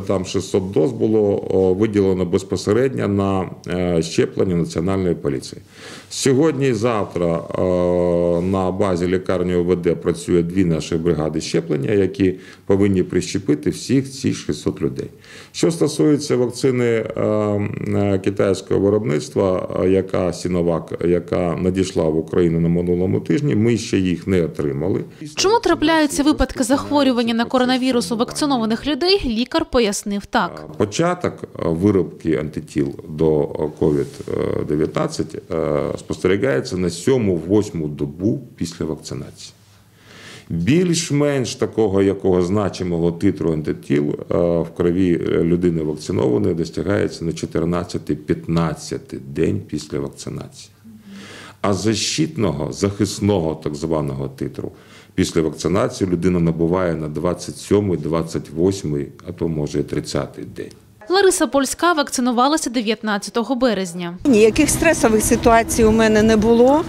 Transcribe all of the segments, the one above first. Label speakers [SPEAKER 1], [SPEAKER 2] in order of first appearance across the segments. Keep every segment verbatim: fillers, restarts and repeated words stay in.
[SPEAKER 1] Там шістсот доз було виділено безпосередньо на щеплення Національної поліції. Сьогодні і завтра на базі лікарні О В Д працює дві наші бригади щеплення, які повинні прищепити всіх цих шістсот людей. Що стосується вакцини китайського виробництва, яка Сіновак, яка надійшла в Україну на минулому тижні, ми ще їх не отримали.
[SPEAKER 2] Чому трапляються випадки захворювання на коронавірус у вакцинованих людей, лікар пояснив так.
[SPEAKER 1] Початок виробки антитіл до ковід дев'ятнадцять спостерігається на сьому-восьму добу після вакцинації. Більш-менш такого якого значимого титру антитіл в крові людини вакцинованої досягається на чотирнадцятий-п'ятнадцятий день після вакцинації. А защитного, захисного так званого титру після вакцинації людина набуває на двадцять сьомий, двадцять восьмий, а то може і тридцятий день.
[SPEAKER 2] Лариса Польська вакцинувалася дев'ятнадцятого березня.
[SPEAKER 3] Ніяких стресових ситуацій у мене не було,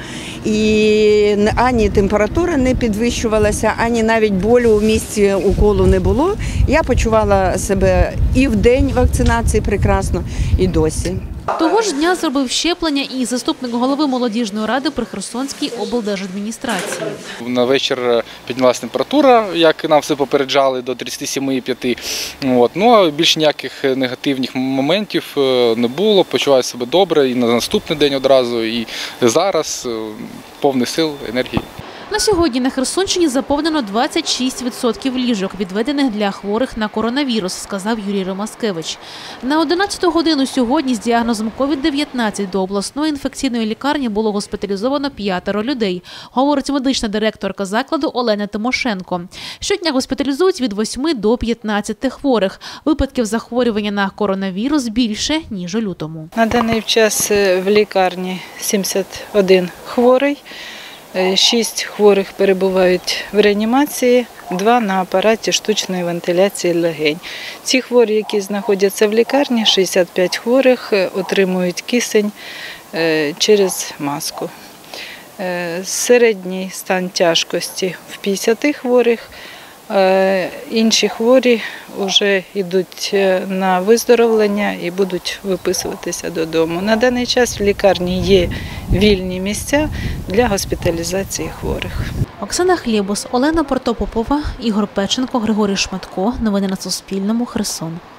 [SPEAKER 3] і ані температура не підвищувалася, ані навіть болю у місці уколу не було. Я почувала себе і в день вакцинації прекрасно, і досі.
[SPEAKER 2] Того ж дня зробив щеплення і заступник голови молодіжної ради при Херсонській облдержадміністрації.
[SPEAKER 4] На вечір піднялася температура, як нам все попереджали, до тридцяти семи і п'яти. От. Ну, а більш ніяких негативних моментів не було, почуваю себе добре і на наступний день одразу, і зараз повний сил, енергії.
[SPEAKER 2] На сьогодні на Херсонщині заповнено двадцять шість відсотків ліжок, відведених для хворих на коронавірус, сказав Юрій Ромаскевич. На одинадцяту годину сьогодні з діагнозом ковід дев'ятнадцять до обласної інфекційної лікарні було госпіталізовано п'ятеро людей, говорить медична директорка закладу Олена Тимошенко. Щодня госпіталізують від восьми до п'ятнадцяти хворих. Випадків захворювання на коронавірус більше, ніж у лютому.
[SPEAKER 5] На даний час в лікарні сімдесят один хворий. Шість хворих перебувають в реанімації, два на апараті штучної вентиляції легень. Ці хворі, які знаходяться в лікарні, шістдесят п'ять хворих, отримують кисень через маску. Середній стан тяжкості в п'ятдесят хворих. Інші хворі вже йдуть на виздоровлення і будуть виписуватися додому. На даний час в лікарні є вільні місця для госпіталізації хворих.
[SPEAKER 2] Оксана Хлєбус, Олена Протопопова, Ігор Печенко, Григорій Шматко. Новини на Суспільному. Херсон.